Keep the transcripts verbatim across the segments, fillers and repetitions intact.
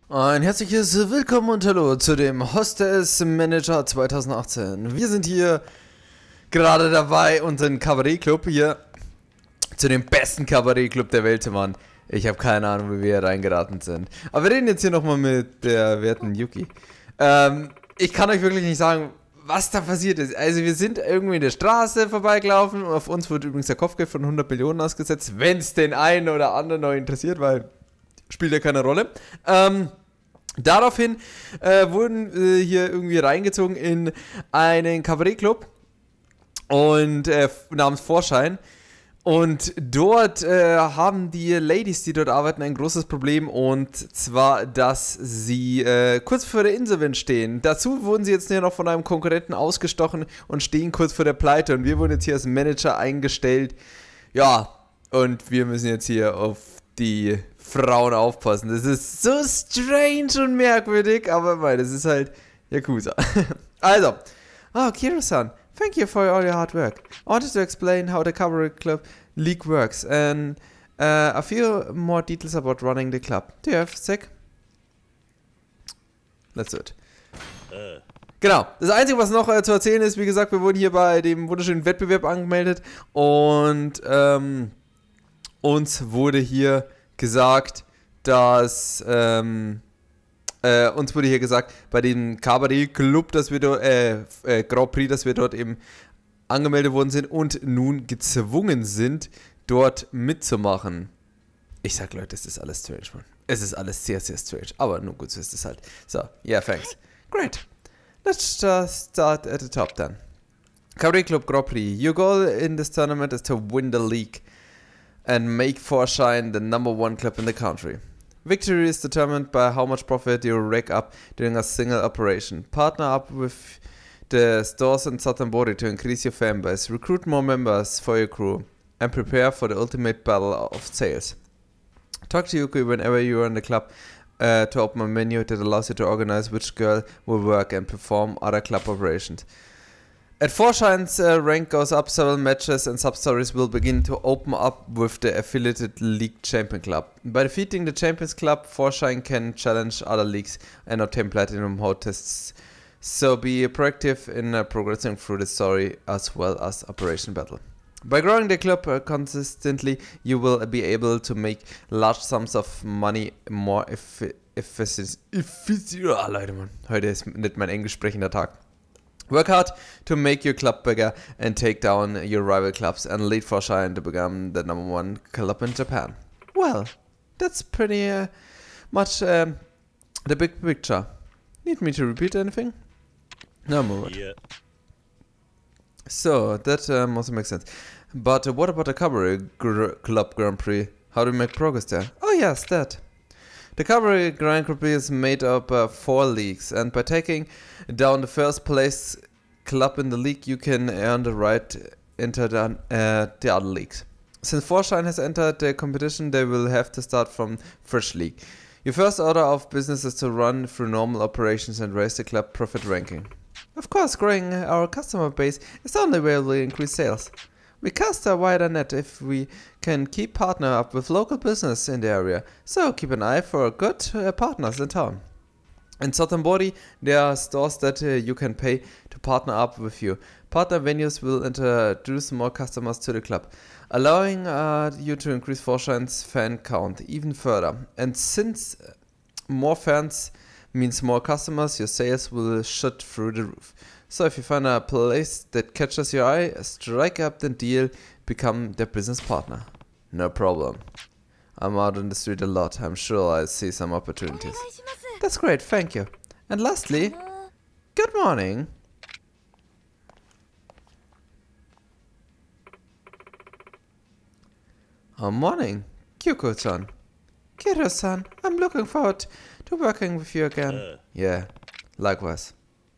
Ein herzliches Willkommen und Hallo zu dem Hostess Manager zwanzig achtzehn. Wir sind hier gerade dabei, unseren Kabarett-Club hier zu dem besten Kabarett-Club der Welt zu machen. Ich habe keine Ahnung, wie wir hier reingeraten sind. Aber wir reden jetzt hier nochmal mit der werten Yuki. Ähm, ich kann euch wirklich nicht sagen, was da passiert ist. Also wir sind irgendwie in der Straße vorbeigelaufen und auf uns wurde übrigens der Kopfgeld von hundert Millionen ausgesetzt, wenn es den einen oder anderen noch interessiert, weil spielt ja keine Rolle. Ähm, daraufhin äh, wurden wir hier irgendwie reingezogen in einen Kabarettclub und äh, namens Vorschein. Und dort äh, haben die Ladies, die dort arbeiten, ein großes Problem, und zwar, dass sie äh, kurz vor der Insolvenz stehen. Dazu wurden sie jetzt hier noch von einem Konkurrenten ausgestochen und stehen kurz vor der Pleite, und wir wurden jetzt hier als Manager eingestellt. Ja, und wir müssen jetzt hier auf die Frauen aufpassen. Das ist so strange und merkwürdig, aber mei, das ist halt Yakuza. Also, oh, Kiro-san, thank you for all your hard work. I wanted to explain how the Cabaret Club League works and uh, a few more details about running the club. Do you have a sec? Let's do it. Uh. Genau, das Einzige, was noch äh, zu erzählen ist, wie gesagt, wir wurden hier bei dem wunderschönen Wettbewerb angemeldet und ähm, uns wurde hier gesagt, dass ähm, äh, uns wurde hier gesagt, bei dem Cabaret Club, dass wir dort, äh, äh, Grand Prix, dass wir dort eben angemeldet worden sind und nun gezwungen sind, dort mitzumachen. Ich sag, Leute, es ist alles strange, man. Es ist alles sehr, sehr strange. Aber nun gut, so ist es halt. So, yeah, thanks. Great. Let's just start at the top then. Cabaret Club Grand Prix. Your goal in this tournament is to win the league and make Vorschein the number one club in the country. Victory is determined by how much profit you rake up during a single operation. Partner up with the stores in Sottenbori to increase your fan base. Recruit more members for your crew and prepare for the ultimate battle of sales. Talk to Yuki whenever you are in the club uh, to open a menu that allows you to organize which girl will work and perform other club operations. At Vorschein's uh, rank goes up, several matches and sub-stories will begin to open up with the affiliated League Champion Club. By defeating the Champions Club, Vorschein can challenge other leagues and obtain Platinum Hot tests. So be proactive in uh, progressing through the story as well as Operation Battle. By growing the club uh, consistently, you will be able to make large sums of money more efficient. Effic oh, Leute, Mann. Heute ist nicht mein englisch sprechender Tag. Work hard to make your club bigger and take down your rival clubs and lead Vorschein to become the number one club in Japan. Well, that's pretty uh, much um, the big picture. Need me to repeat anything? No more. Yeah. So, that uh, must make sense. But uh, what about the Cabaret Gr Club Grand Prix? How do we make progress there? Oh yes, that. The Cabaret Grand Prix is made up of uh, four leagues, and by taking down the first place club in the league, you can earn the right to enter the, uh, the other leagues. Since Vorschein has entered the competition, they will have to start from fresh league. Your first order of business is to run through normal operations and raise the club profit ranking. Of course, growing our customer base is the only way we'll increase sales. We cast a wider net if we can keep partner up with local business in the area, so keep an eye for good uh, partners in town. In Sottenbori, there are stores that uh, you can pay to partner up with you. Partner venues will introduce more customers to the club, allowing uh, you to increase Vorschein's fan count even further. And since more fans means more customers, your sales will shoot through the roof. So if you find a place that catches your eye, strike up the deal, become their business partner. No problem. I'm out on the street a lot. I'm sure I'll see some opportunities. That's great, thank you. And lastly, good morning. Oh, morning, Kyoko-san. Kiro-san, I'm looking forward to working with you again. Uh. Yeah, likewise.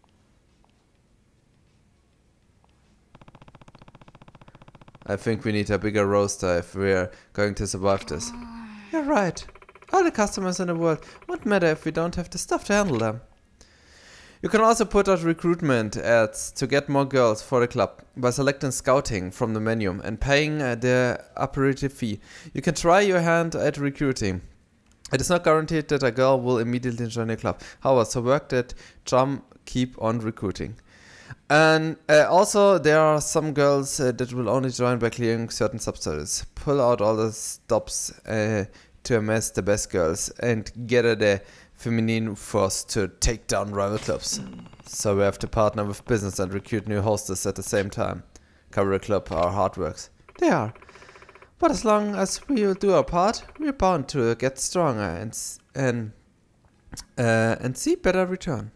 I think we need a bigger roster if we're going to survive this. You're right. All the customers in the world won't matter if we don't have the stuff to handle them. You can also put out recruitment ads to get more girls for the club by selecting scouting from the menu and paying uh, the operative fee. You can try your hand at recruiting. It is not guaranteed that a girl will immediately join the club. However, so work that Jump keep on recruiting. And uh, also, there are some girls uh, that will only join by clearing certain subsidies. Pull out all the stops uh, to amass the best girls and gather the feminine force to take down rival clubs. So we have to partner with business and recruit new hostess at the same time. Cabaret Club are hard works. They are. But as long as we will do our part, we're bound to get stronger and and uh, and see better return.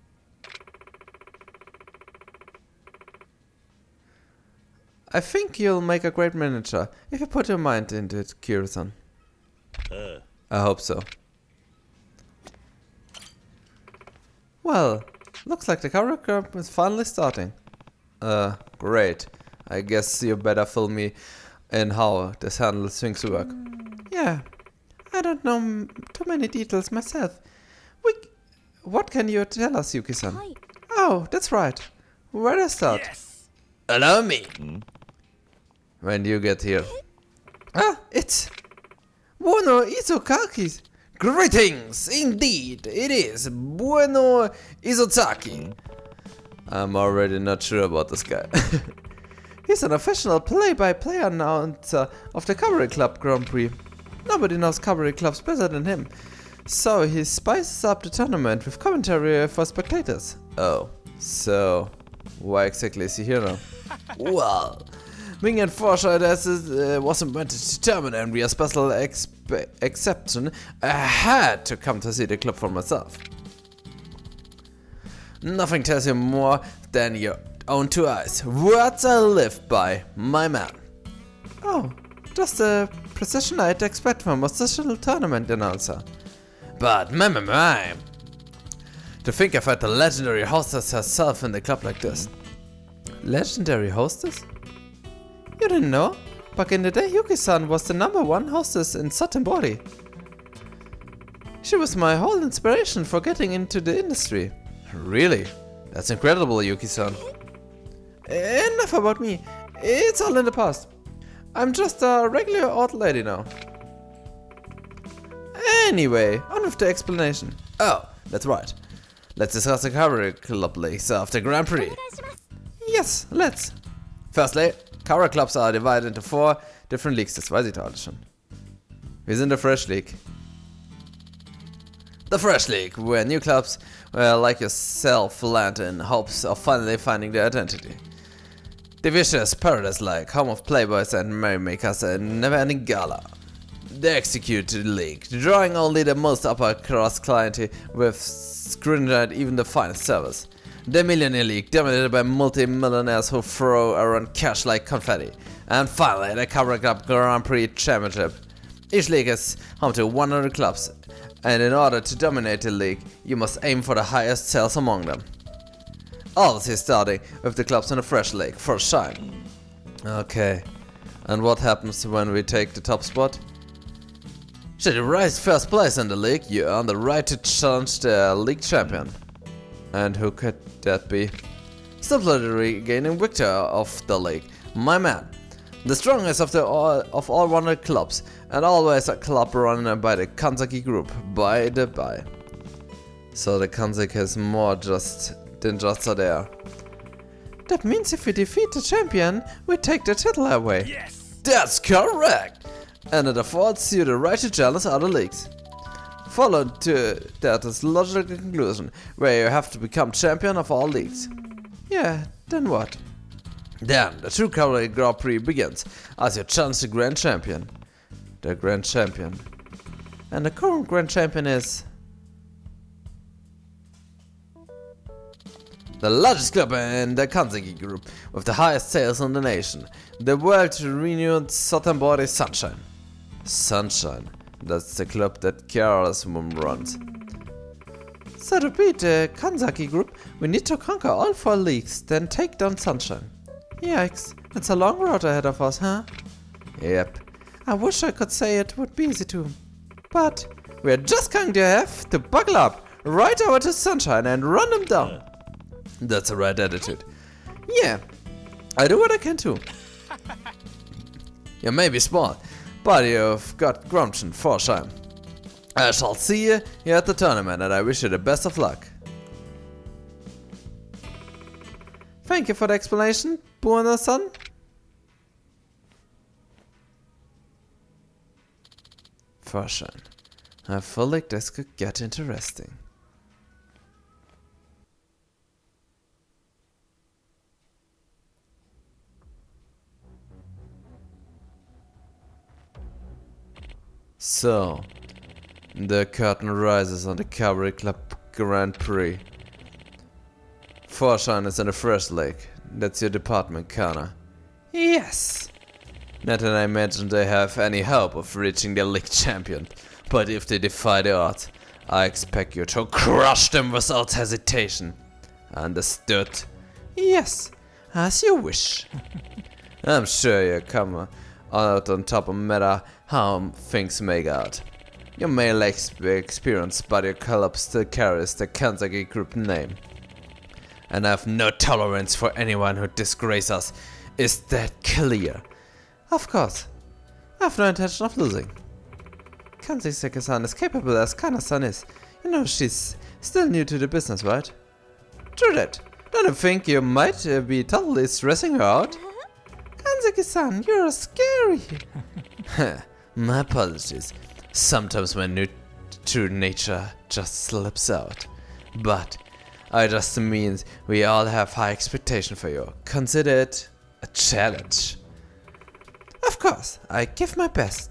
I think you'll make a great manager if you put your mind into it, Kira-san. Uh. I hope so. Well, looks like the Cabaret Club is finally starting. Uh, great. I guess you better fill me in how this handles things work. Yeah, I don't know m too many details myself. We, what can you tell us, Yuki-san? Oh, that's right. Where do I start? Yes. Allow me. Mm. When do you get here? Ah, it's Bueno Izokaki. Greetings, indeed, it is Bueno Izozaki. I'm already not sure about this guy. He's an official play-by-play announcer of the Cabaret Club Grand Prix. Nobody knows Cabaret Clubs better than him. So he spices up the tournament with commentary for spectators. Oh, so why exactly is he here now? Well, being in Forscher uh, was invented to determine and be a special exception, I had to come to see the club for myself. Nothing tells you more than your own two eyes. Words I live by, my man. Oh, just the precision I'd expect from a social tournament announcer. But my, my, my. To think I've had the legendary hostess herself in the club like this. Legendary hostess? You didn't know? Back in the day, Yuki-san was the number one hostess in Sotenbori. She was my whole inspiration for getting into the industry. Really? That's incredible, Yuki-san. Enough about me. It's all in the past. I'm just a regular old lady now. Anyway, on with the explanation. Oh, that's right. Let's discuss the Cabaret Club leagues after Grand Prix. Yes, let's. Firstly, Cabaret Clubs are divided into four different leagues. Das weiß ich doch alles schon. Wir sind der Fresh League. The Fresh League, where new clubs uh, like yourself land in hopes of finally finding their identity. The vicious paradise-like home of playboys and merrymakers and never-ending gala. The Execute League, drawing only the most upper-class clientele with stringent even the finest service. The Millionaire League, dominated by multi-millionaires who throw around cash like confetti. And finally, the Cabaret Club Grand Prix Championship. Each league is home to one hundred clubs, and in order to dominate the league, you must aim for the highest sales among them. Obviously starting with the clubs in the Fresh League, for shine. Okay, and what happens when we take the top spot? Should you rise first place in the league, you earn the right to challenge the league champion. And who could that be? Simply the regaining victor of the league, my man. The strongest of the all of all one hundred clubs, and always a club run by the Kanzaki group, by the by. So the Kanzaki has more just than just a there. That means if we defeat the champion, we take the title away. Yes! That's correct! And it affords you the right to challenge other leagues. Followed to that is logical conclusion, where you have to become champion of all leagues. Yeah, then what? Then the true Cabaret Grand Prix begins, as you challenge the Grand Champion. The Grand Champion. And the current Grand Champion is... the largest club in the Kanzaki group, with the highest sales in the nation. The world-renowned Sotenbori Sunshine. Sunshine. That's the club that Kiara's mom runs. So to beat the Kanzaki group, we need to conquer all four leagues, then take down Sunshine. Yikes, it's a long road ahead of us, huh? Yep. I wish I could say it would be easy too. But we're just going to have to buckle up, right over to Sunshine and run them down. That's the right attitude. Yeah, I do what I can too. You may be small, but you've got gumption for sure. I shall see you here at the tournament and I wish you the best of luck. Thank you for the explanation, Buona-san. Vorschein. I feel like this could get interesting. So, the curtain rises on the Cavalry Club Grand Prix. Vorschein is in the first leg. That's your department, Kana. Yes! Not that I imagine they have any hope of reaching the league champion. But if they defy the odds, I expect you to crush them without hesitation. Understood? Yes, as you wish. I'm sure you come out on top no matter how things make out. You may lack experience, but your club still carries the Kanzaki Group name. And I have no tolerance for anyone who disgraces us. Is that clear? Of course. I have no intention of losing. Kanzaki-san is capable as Kana-san is. You know, she's still new to the business, right? True that. Don't you think you might uh, be totally stressing her out? Kanzaki-san, you're scary. My apologies. Sometimes my new true nature just slips out. But I just means we all have high expectation for you. Consider it a challenge. Of course, I give my best.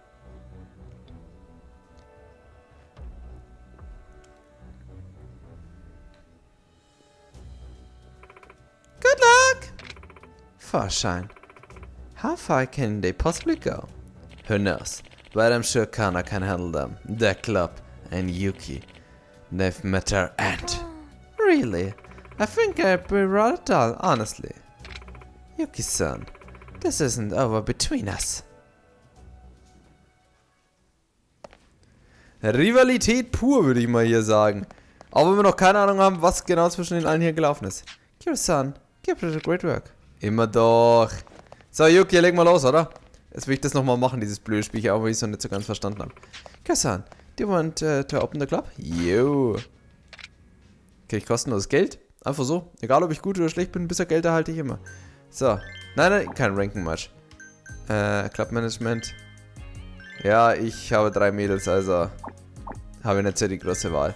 Good luck! Vorschein. How far can they possibly go? Who knows? But I'm sure Kana can handle them. Their club and Yuki. They've met her end. Really? I think I'd be rather dull, honestly. Yuki-san, this isn't over between us. Rivalität pur, würde ich mal hier sagen. Auch wenn wir noch keine Ahnung haben, was genau zwischen den allen hier gelaufen ist. Kira-san, keep up the great work. Immer doch. So, Yuki, leg mal los, oder? Jetzt will ich das nochmal machen, dieses blöde Spiel hier, auch wenn ich es noch nicht so ganz verstanden habe. Kira-san, do you want uh, to open the club? Yo. Krieg ich kostenloses Geld? Einfach so. Egal, ob ich gut oder schlecht bin, bisher Geld erhalte ich immer. So. Nein, nein, kein Ranking-Match. Äh, Club-Management. Ja, ich habe drei Mädels, also habe ich nicht so die große Wahl.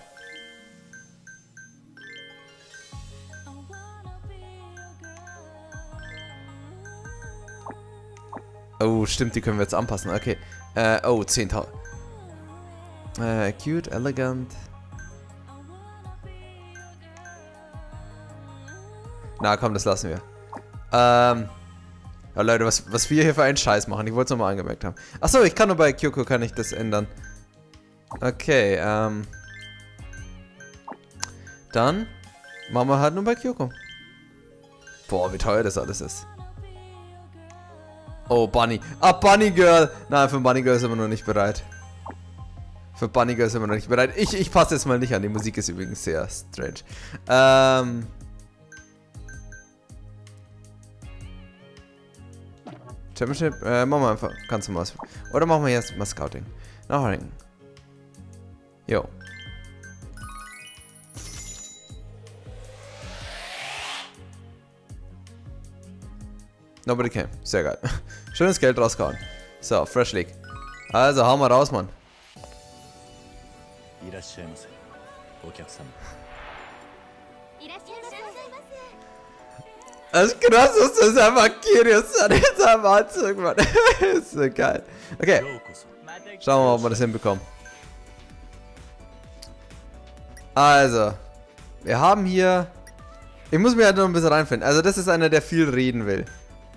Oh, stimmt, die können wir jetzt anpassen. Okay. Äh, oh, zehntausend. Äh, cute, elegant. Na komm, das lassen wir. Ähm. Ja, Leute, was, was wir hier für einen Scheiß machen. Ich wollte es nochmal angemerkt haben. Achso, ich kann nur bei Kyoko kann ich das ändern. Okay, ähm. Dann machen wir halt nur bei Kyoko. Boah, wie teuer das alles ist. Oh, Bunny. Ah, Bunny Girl. Nein, für Bunny Girl sind wir noch nicht bereit. Für Bunny Girl sind wir noch nicht bereit. Ich, ich passe jetzt mal nicht an. Die Musik ist übrigens sehr strange. Ähm. Championship, äh, machen wir einfach ganz normal. Oder machen wir jetzt mal Scouting. Nachrichten. Jo. Nobody came. Sehr geil. Schönes Geld rausgehauen. So, Fresh League. Also, hauen wir raus, Mann. Das ist krass, dass das einfach Kirios an seinem Anzug, Mann. Das ist so geil. Okay. Schauen wir mal, ob wir das hinbekommen. Also. Wir haben hier... Ich muss mir halt noch ein bisschen reinfinden. Also das ist einer, der viel reden will.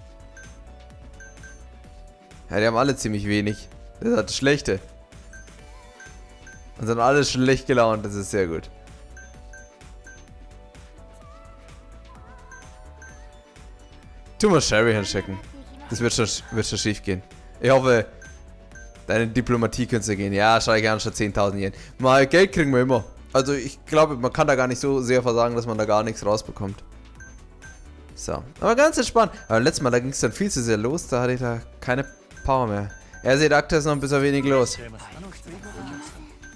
Ja, die haben alle ziemlich wenig. Das ist halt das Schlechte. Und sind alle schlecht gelaunt, das ist sehr gut. Tu mal Sherry hinschicken. Das wird schon, wird schon schief gehen. Ich hoffe, deine Diplomatie-Künste gehen. Ja, schau ich gerne schon zehntausend Yen. Mal Geld kriegen wir immer. Also ich glaube, man kann da gar nicht so sehr versagen, dass man da gar nichts rausbekommt. So. Aber ganz entspannt. Aber letztes Mal, da ging es dann viel zu sehr los. Da hatte ich da keine Power mehr. Er sieht aktuell noch ein bisschen wenig los.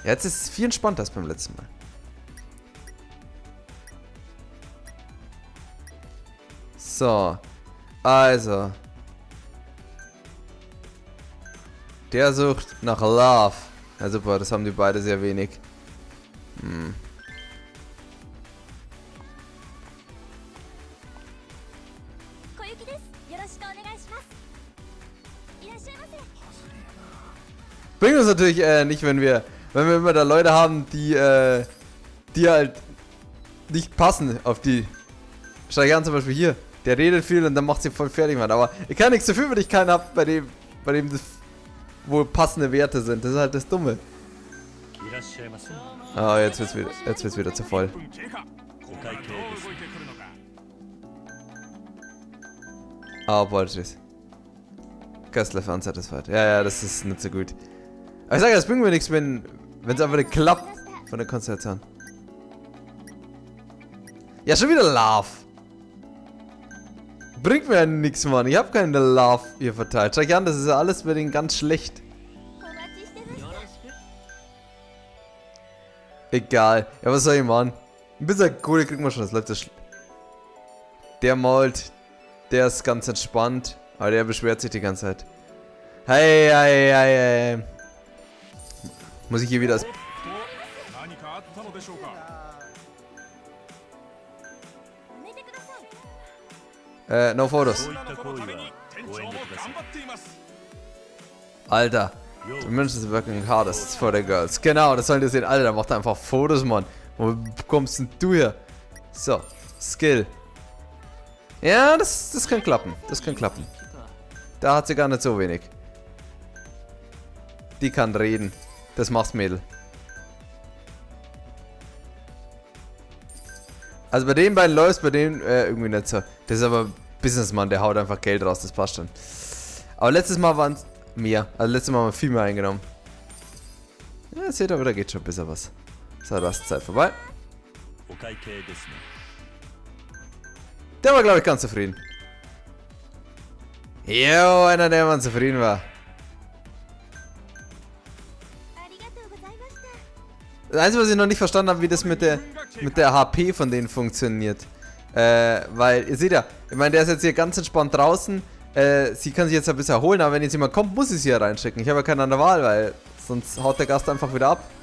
Ja, jetzt ist es viel entspannter als beim letzten Mal. So. Also. Der sucht nach Love. Ja, super, das haben die beide sehr wenig. Hm. Bringt uns natürlich äh, nicht, wenn wir, wenn wir immer da Leute haben, die, äh, die halt nicht passen auf die. Steig an zum Beispiel hier. Der redet viel und dann macht sie voll fertig, Mann. Aber ich kann nichts dafür, wenn ich keinen hab, bei dem, bei dem das wohl passende Werte sind. Das ist halt das Dumme. Ah, oh, jetzt wird's wieder, jetzt wird's wieder zu voll. Ah, oh, Bullshit. Kessler unsatisfied. Ja, ja, das ist nicht so gut. Aber ich sage, das bringt mir nichts, wenn es einfach nicht klappt von der Konstellation. Ja, schon wieder Love. Bringt mir ja nichts, Mann. Ich habe keine Love hier verteilt. Schau an, das ist ja alles bei denen ganz schlecht. Egal. Ja, was soll ich machen? Ein bisschen Kohle kriegen wir schon. Das läuft so schlecht. Der malt. Der ist ganz entspannt. Aber der beschwert sich die ganze Zeit. Hey, hey, hey, hey. Muss ich hier wieder das... Äh, no Fotos. Alter. The Mentions working hardest for the girls. Genau, das sollt ihr sehen. Alter, der macht einfach Fotos, Mann. Wo kommst denn du her? So, Skill. Ja, das, das kann klappen. Das kann klappen. Da hat sie gar nicht so wenig. Die kann reden. Das macht's, Mädel. Also bei den beiden läuft's, bei denen äh, irgendwie nicht so. Das ist aber Businessmann, der haut einfach Geld raus, das passt schon. Aber letztes Mal waren es mehr. Also letztes Mal haben wir viel mehr eingenommen. Ja, seht ihr, da geht schon ein bisschen was. So, da ist die Zeit vorbei. Der war, glaube ich, ganz zufrieden. Jo, einer, der mal zufrieden war. Das Einzige, was ich noch nicht verstanden habe, wie das mit der, mit der H P von denen funktioniert. Äh, weil, ihr seht ja, ich meine, der ist jetzt hier ganz entspannt draußen. Äh, sie kann sich jetzt ein bisschen erholen, aber wenn jetzt jemand kommt, muss ich sie hier reinschicken. Ich habe ja keine andere Wahl, weil sonst haut der Gast einfach wieder ab.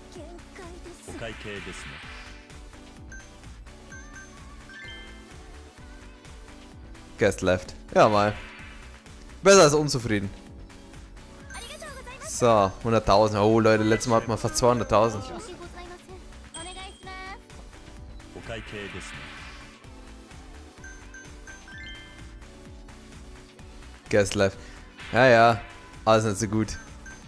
Guest left. Ja, mal. Besser als unzufrieden. So, hunderttausend. Oh, Leute, letztes Mal hatten wir fast zweihunderttausend. Guest left. Ja, ja. Alles nicht so gut.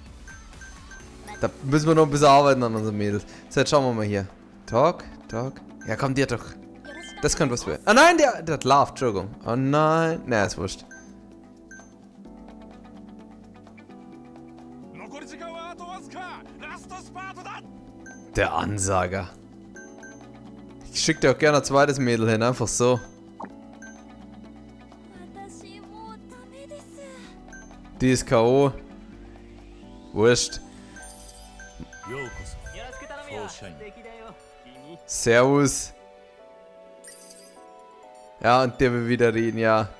Da müssen wir noch ein bisschen arbeiten an unseren Mädels. So, jetzt schauen wir mal hier. Talk, talk. Ja, komm, dir doch. Das könnte was werden. Ah nein, der, der hat Love, Entschuldigung. Oh nein. Ne, ist wurscht. Der Ansager. Ich schicke dir auch gerne ein zweites Mädel hin, einfach so. Die ist K O Wurscht. Servus. Ja, und der will wieder reden, ja.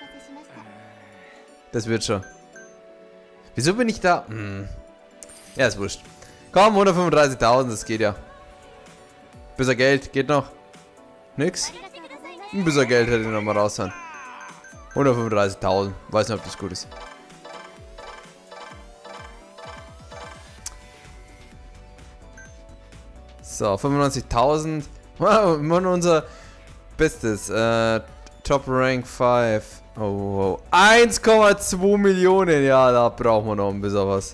Das wird schon. Wieso bin ich da? Hm. Ja, ist wurscht. Komm, hundertfünfunddreißigtausend, das geht ja. Bisschen Geld, geht noch. Nix? Ein bisschen Geld hätte ich noch mal raushauen. hundertfünfunddreißigtausend, weiß nicht, ob das gut ist. So, fünfundneunzigtausend. Wow, wir machen unser Bestes. Äh, Top Rank fünf. Oh, oh. eins Komma zwei Millionen. Ja, da brauchen wir noch ein bisschen was.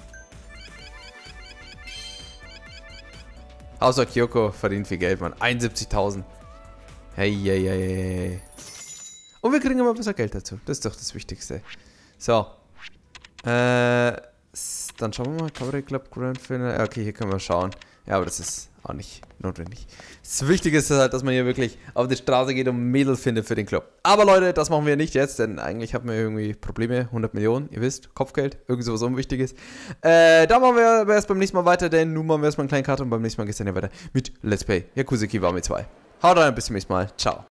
Außer Kyoko verdient viel Geld, Mann. einundsiebzigtausend. Hey, hey, hey, hey. Und wir kriegen immer ein bisschen Geld dazu. Das ist doch das Wichtigste. So. Äh, dann schauen wir mal. Cabaret Club Grand Finale. Okay, hier können wir schauen. Ja, aber das ist auch nicht notwendig. Das Wichtige ist halt, dass man hier wirklich auf die Straße geht und Mädel findet für den Club. Aber Leute, das machen wir nicht jetzt, denn eigentlich haben wir irgendwie Probleme. hundert Millionen, ihr wisst, Kopfgeld, irgend sowas Unwichtiges. Äh, da machen wir erst beim nächsten Mal weiter, denn nun machen wir erstmal einen kleinen Cut und beim nächsten Mal geht es dann ja weiter mit Let's Play Yakuza Kiwami zwei. Haut rein, bis zum nächsten Mal. Ciao.